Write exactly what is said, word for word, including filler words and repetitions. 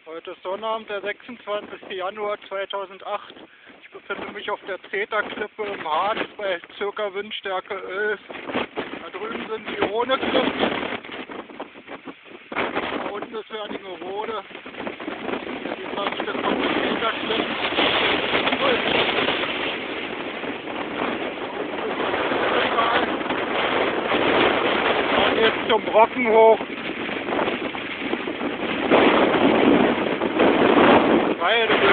Heute ist Sonnabend, der sechsundzwanzigste Januar zweitausendacht. Ich befinde mich auf der Zeterklippe im Harz bei ca. Windstärke elf. Da drüben sind die Rhone-Klippen. Da unten ist Wernigerode. Dieser Stück von der Zeterklippen. Dann geht's zum Brocken hoch. Weil